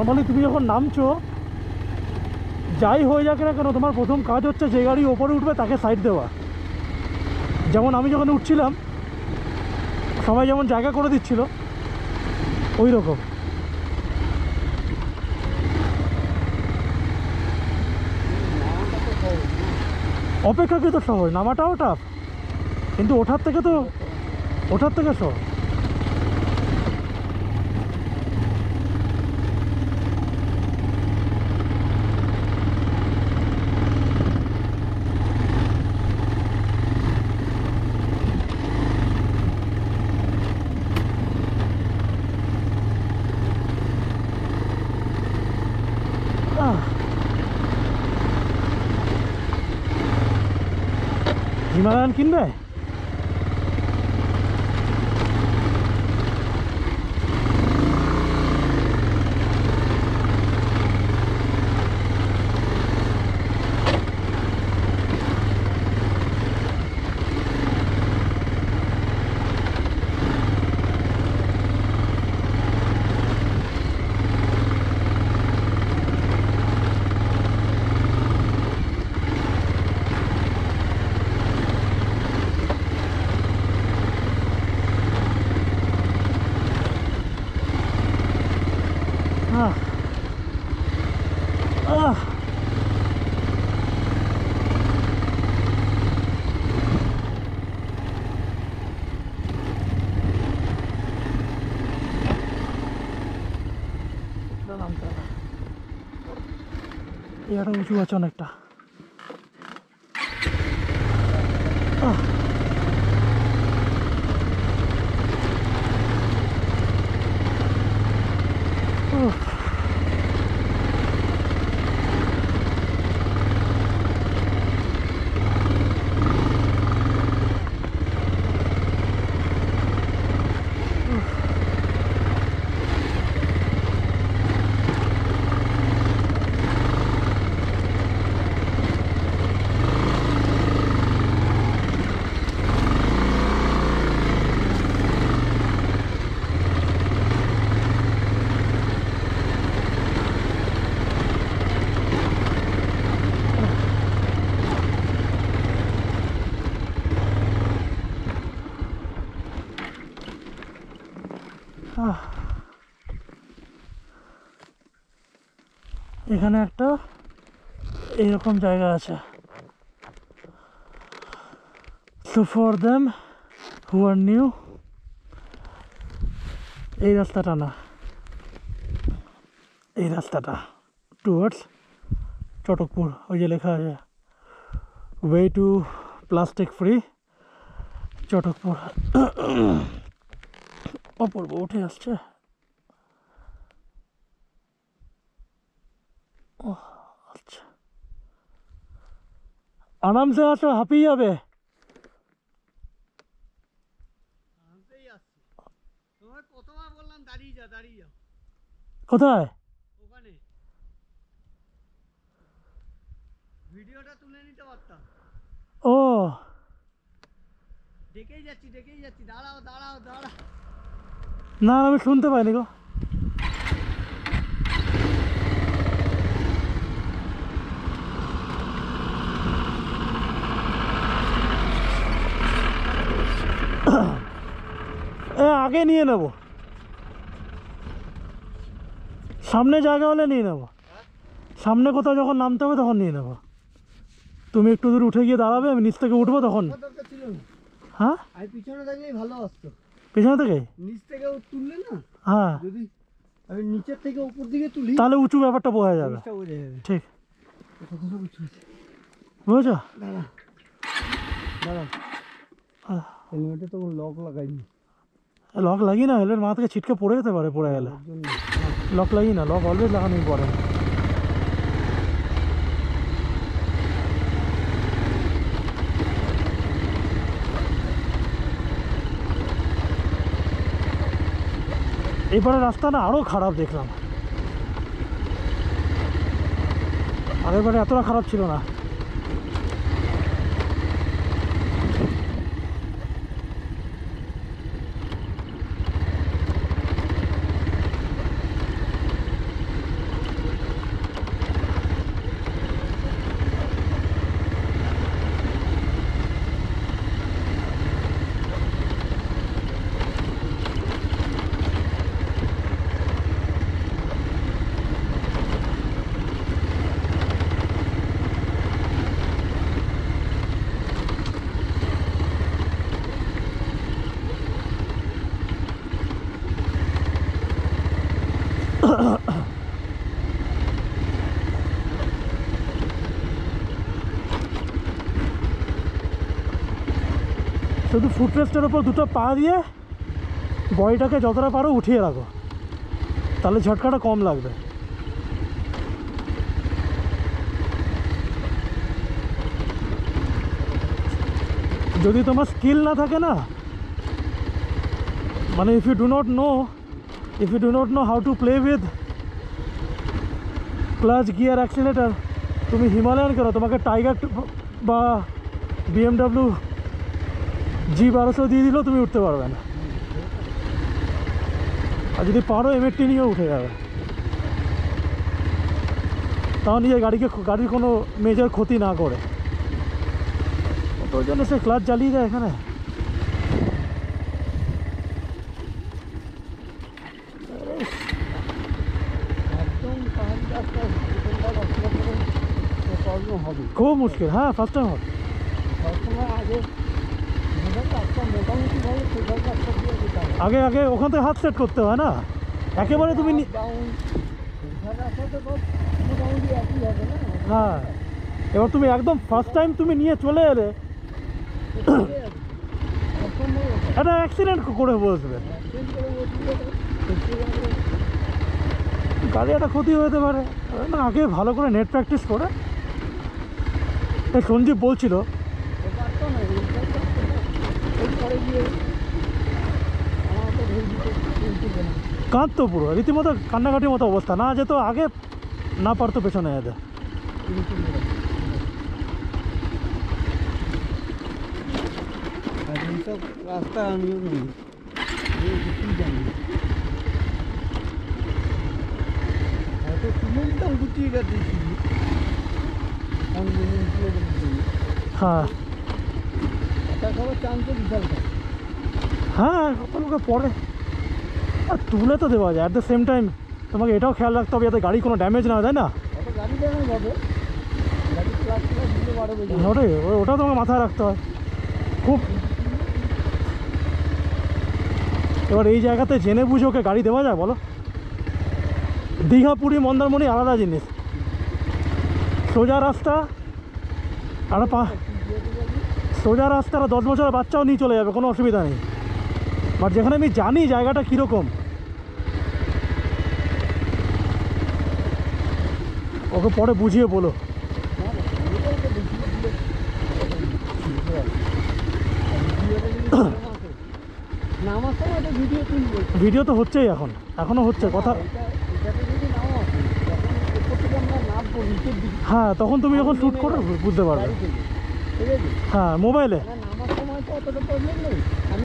Normally তুমি যখন নামছো, যাই হয়ে যাক না কেন, তোমার প্রথম কাজ হচ্ছে যে গাড়ি ওপরে উঠবে তাকে সাইড দেওয়া। যেমন আমি যখন উঠছিলাম সবাই যেমন জায়গা করে দিচ্ছিল ওই রকম। অপেক্ষাকৃত সহজ, নামাটাও টাফ, কিন্তু ওঠার থেকে সহজ। হিমালয়ান কিনবে? এটা উঁচু আছে অনেকটা। এখানে একটা এইরকম জায়গা আছে। So for them who are new, এই রাস্তাটা না, এই রাস্তাটা টুয়ার্ডস চটকপুর, ওই যে লেখা আছে way to plastic free Chatakpur. Apurba উঠে আসছে। আচ্ছা, আরামসে আসো, হাঁপিয়ে যাবে। কোথায়? ওখানে ভিডিওটা তুলে নিতে পারতাম। ও ডেকেই যাচ্ছি, দাঁড়াও দাঁড়াও দাঁড়াও। না, আমি শুনতে পাইনি গো। আগে নিয়ে নেব, সামনে জায়গা হলে নিয়ে নেব। সামনে কোথাও যখন নামতে হবে তখন নিয়ে নেব। তুমি একটু দূর উঠে গিয়ে দাঁড়াবে, আমি নিচ থেকে উঠবো তখন। হ্যাঁ, পিছনে থাকলেই ভালো আসতো। পেছনে থেকে নিচ থেকে তুললে না, হ্যাঁ, যদি আমি নিচের থেকে উপর দিকে তুলি তাহলে উঁচু ব্যাপারটা বোঝা যাবে। ঠিক, বুঝেছ? দাঁড়া দাঁড়া, হেলমেটে তো লক লাগাইনি। লক লাগিয়ে না, হেলমেট মাথা থেকে ছিটকে পড়ে যেতে পারে, পড়ে গেলে। লক লাগিয়ে না, লক অলওয়েজ লাগানোই পড়ে। এবারে রাস্তা না আরও খারাপ দেখলাম, আগেরবারে এতটা খারাপ ছিল না। শুধু ফুটরেস্টের ওপর দুটো পা দিয়ে বডিটাকে যতটা পারো উঠিয়ে রাখো, তাহলে ঝটকাটা কম লাগবে। যদি তোমার স্কিল না থাকে না, মানে if you do not know how to play with clutch, gear, accelerator, তুমি হিমালয়ান কেন, তোমাকে টাইগার বা BMW G1200 দিয়ে দিলেও তুমি উঠতে পারবে না। আর যদি পারো M80 নিয়েও উঠে যাবে, তাও নিজের গাড়ির কোনো মেজর ক্ষতি না করে। ওই জন্য সে ক্লাচ জ্বালিয়ে দেয় এখানে। একদম পাহাড়ি রাস্তা, প্রবলেম হবে, খুব মুশকিল। হ্যাঁ, ফার্স্ট টাইম হবে। সবসময় আগে রাস্তা মোটামুটি ভালো, সেখানে রাস্তা দিয়ে যেতে হবে। আগে ওখান থেকে হাত সেট করতে হয় না, একেবারে তুমি ডাউন রাস্তাতে তো মোটামুটি একই হবে না। হ্যাঁ, এবার তুমি একদম ফার্স্ট টাইম তুমি নিয়ে চলে এলে, একটা অ্যাক্সিডেন্ট করে বসবে, গাড়ি একটা ক্ষতি হতে পারে। না, আগে ভালো করে নেট প্র্যাকটিস করে। এই সঞ্জীব বলছিল কাঁদতো পুরো, রীতিমতো কান্নাকাটির মতো অবস্থা, না যেত আগে, না পারতো পেছনে যেতে। এইসব রাস্তা আমিও নেই, জানি হয়তো তুমিও গুটিয়ে গেছি। হ্যাঁ একটা খবর চান্স বিশাল থাকে। হ্যাঁ, লোকে পরে আর তুলে তো দেওয়া যায়। অ্যাট দ্য সেম টাইম তোমাকে এটাও খেয়াল রাখতে হবে যাতে গাড়ি কোনো ড্যামেজ না হয়, তাই না? অত গাড়ি ড্যামেজ হবে, গাড়ি ক্লাচ দিতে পারবে। ওটাও তোমাকে মাথায় রাখতে হয় খুব। এবার এই জায়গাতে জেনে বুঝে ওকে গাড়ি দেওয়া যায় বলো? দীঘা, পুরী, মন্দারমণি আলাদা জিনিস, সোজা রাস্তা, আর সোজা রাস্তা, আর 10 বছরের বাচ্চাও নিয়ে চলে যাবে, কোনো অসুবিধা নেই। বাট যেখানে আমি জানি জায়গাটা কীরকম, ওকে পরে বুঝিয়ে বলো। ভিডিও তো হচ্ছেই, এখনও হচ্ছে কথা। হ্যাঁ, তখন তুমি যখন শ্যুট করো বুঝতে পারবে। হ্যাঁ, মোবাইলে।